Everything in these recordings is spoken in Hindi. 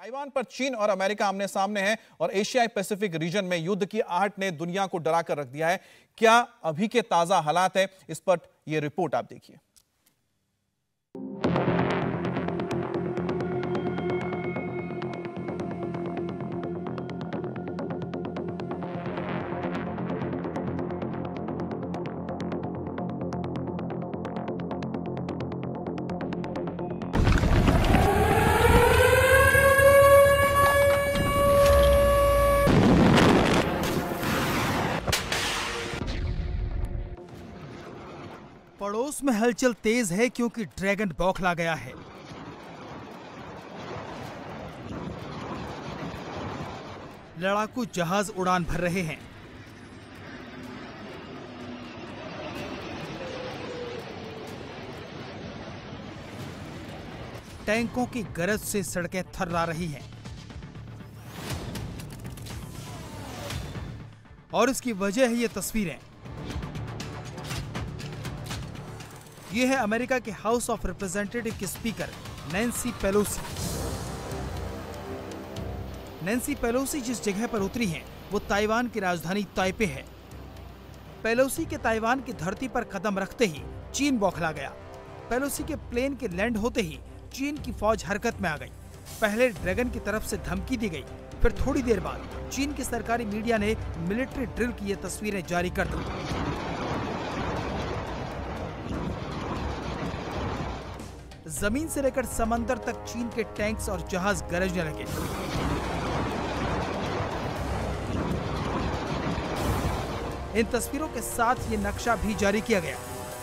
ताइवान पर चीन और अमेरिका आमने सामने हैं और एशियाई पैसिफिक रीजन में युद्ध की आहट ने दुनिया को डरा कर रख दिया है। क्या अभी के ताजा हालात है, इस पर यह रिपोर्ट आप देखिए। पड़ोस में हलचल तेज है क्योंकि ड्रैगन बौखला गया है। लड़ाकू जहाज उड़ान भर रहे हैं। टैंकों की गरज से सड़कें थर्रा रही हैं और इसकी वजह है ये तस्वीरें। ये है अमेरिका के हाउस ऑफ रिप्रेजेंटेटिव के speaker Nancy Pelosi. Nancy Pelosi जिस जगह पर उतरी हैं, वो ताइवान की राजधानी ताइपे है। पेलोसी के ताइवान की धरती पर कदम रखते ही चीन बौखला गया। पेलोसी के प्लेन के लैंड होते ही चीन की फौज हरकत में आ गई। पहले ड्रैगन की तरफ से धमकी दी गई, फिर थोड़ी देर बाद चीन की सरकारी मीडिया ने मिलिट्री ड्रिल की ये तस्वीरें जारी कर दी। जमीन से लेकर समंदर तक चीन के टैंक्स और जहाज गरजने लगे। इन तस्वीरों के साथ ये नक्शा भी जारी किया गया।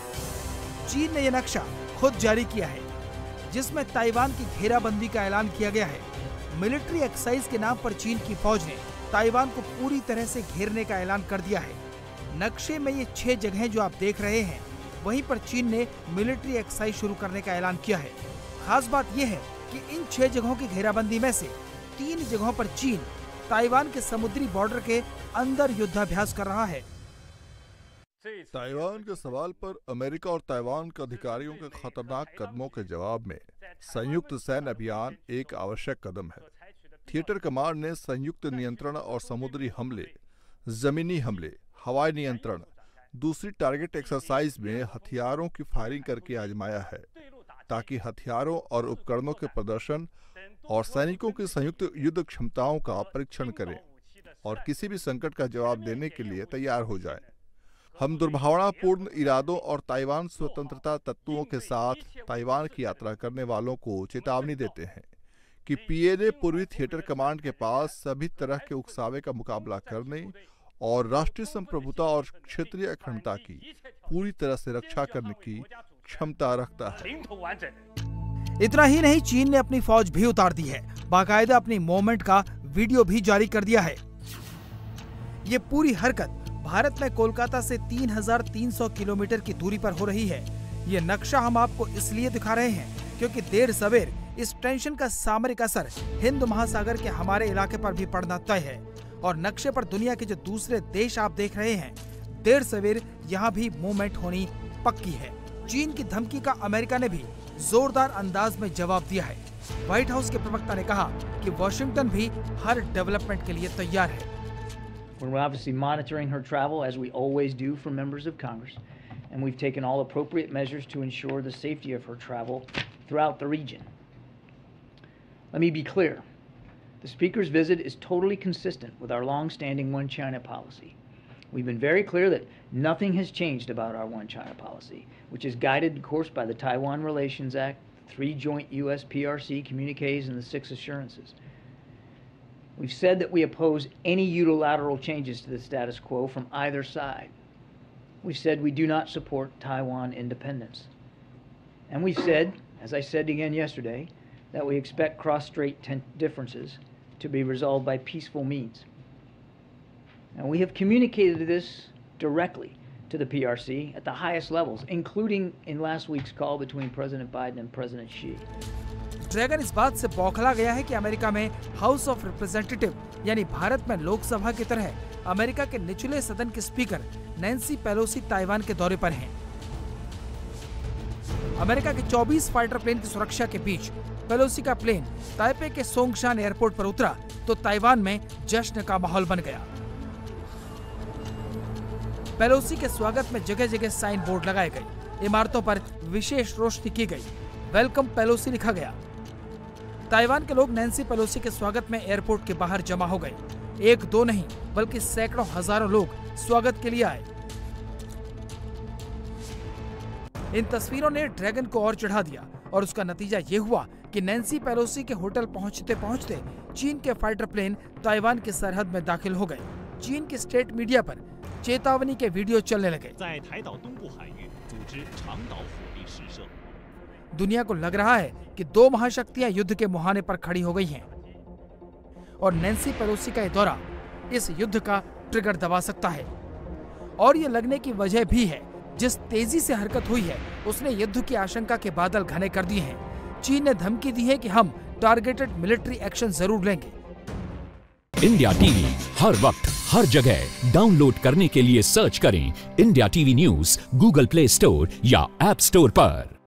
चीन ने यह नक्शा खुद जारी किया है, जिसमें ताइवान की घेराबंदी का ऐलान किया गया है। मिलिट्री एक्सरसाइज के नाम पर चीन की फौज ने ताइवान को पूरी तरह से घेरने का ऐलान कर दिया है। नक्शे में ये 6 जगहें जो आप देख रहे हैं, वहीं पर चीन ने मिलिट्री एक्सरसाइज शुरू करने का ऐलान किया है। खास बात यह है कि इन 6 जगहों की घेराबंदी में से 3 जगहों पर चीन ताइवान के समुद्री बॉर्डर के अंदर युद्धाभ्यास कर रहा है। ताइवान के सवाल पर अमेरिका और ताइवान के अधिकारियों के खतरनाक कदमों के जवाब में संयुक्त सैन्य अभियान एक आवश्यक कदम है। थिएटर कमांड ने संयुक्त नियंत्रण और समुद्री हमले, जमीनी हमले, हवाई नियंत्रण, दूसरी टारगेट एक्सरसाइज में हथियारों की फायरिंग करके आजमाया है, ताकि हथियारों और उपकरणों के प्रदर्शन और सैनिकों की संयुक्त युद्ध क्षमताओं का परीक्षण करें और किसी भी संकट का जवाब देने के लिए तैयार हो जाएं। हम दुर्भावनापूर्ण इरादों और ताइवान स्वतंत्रता तत्वों के साथ ताइवान की यात्रा करने वालों को चेतावनी देते हैं कि पीएनए पूर्वी थिएटर कमांड के पास सभी तरह के उकसावे का मुकाबला करने और राष्ट्रीय संप्रभुता और क्षेत्रीय अखंडता की पूरी तरह से रक्षा करने की क्षमता रखता है। इतना ही नहीं, चीन ने अपनी फौज भी उतार दी है। बाकायदा अपनी मूवमेंट का वीडियो भी जारी कर दिया है। ये पूरी हरकत भारत में कोलकाता से 3300 किलोमीटर की दूरी पर हो रही है। ये नक्शा हम आपको इसलिए दिखा रहे हैं क्योंकि देर सवेर इस टेंशन का सामरिक असर हिंद महासागर के हमारे इलाके पर भी पड़ना तय है। और नक्शे पर दुनिया के जो दूसरे देश आप देख रहे हैं, देर सवेर यहाँ भी मूवमेंट होनी पक्की है। चीन की धमकी का अमेरिका ने भी जोरदार अंदाज में जवाब दिया है। व्हाइट हाउस के प्रवक्ता ने कहा कि वॉशिंगटन भी हर डेवलपमेंट के लिए तैयार है। We're obviously monitoring her travel as we always do for members of Congress, and we've taken all appropriate measures to ensure the safety of her travel throughout the region. Let me be clear. The Speaker's visit is totally consistent with our long-standing One China policy. We've been very clear that nothing has changed about our One China policy, which is guided, of course, by the Taiwan Relations Act, 3 joint U.S. PRC communiques, and the 6 assurances. We've said that we oppose any unilateral changes to the status quo from either side. We've said we do not support Taiwan independence. And we've said, as I said again yesterday, that we expect cross-strait differences to be resolved by peaceful means. And we have communicated this directly to the PRC at the highest levels, including in last week's call between President Biden and President Xi. Dragon इस बात से बौखला गया है कि अमेरिका में हाउस ऑफ रिप्रेजेंटेटिव यानी भारत में लोकसभा की तरह अमेरिका के निचले सदन के स्पीकर नैन्सी पेलोसी ताइवान के दौरे पर हैं। अमेरिका के 24 फाइटर प्लेन की सुरक्षा के बीच पेलोसी का प्लेन ताइपे के सोंगशान एयरपोर्ट पर उतरा तो ताइवान में जश्न का माहौल बन गया। पेलोसी के स्वागत में जगह जगह साइन बोर्ड लगाए गए, इमारतों पर विशेष रोशनी की गई, वेलकम पेलोसी लिखा गया। ताइवान के लोग नैन्सी पेलोसी के स्वागत में एयरपोर्ट के बाहर जमा हो गए। एक दो नहीं बल्कि सैकड़ों हजारों लोग स्वागत के लिए आए। इन तस्वीरों ने ड्रैगन को और चढ़ा दिया और उसका नतीजा ये हुआ कि नैन्सी पेलोसी के होटल पहुंचते पहुंचते चीन के फाइटर प्लेन ताइवान की सरहद में दाखिल हो गए। चीन की स्टेट मीडिया पर चेतावनी के वीडियो चलने लगे। दुनिया को लग रहा है कि दो महाशक्तियां युद्ध के मुहाने पर खड़ी हो गई हैं और नैन्सी पेलोसी का ये दौरा इस युद्ध का ट्रिगर दबा सकता है। और ये लगने की वजह भी है, जिस तेजी से हरकत हुई है उसने युद्ध की आशंका के बादल घने कर दिए हैं। चीन ने धमकी दी है कि हम टारगेटेड मिलिट्री एक्शन जरूर लेंगे। इंडिया टीवी हर वक्त हर जगह डाउनलोड करने के लिए सर्च करें India TV news Google Play Store या ऐप स्टोर पर।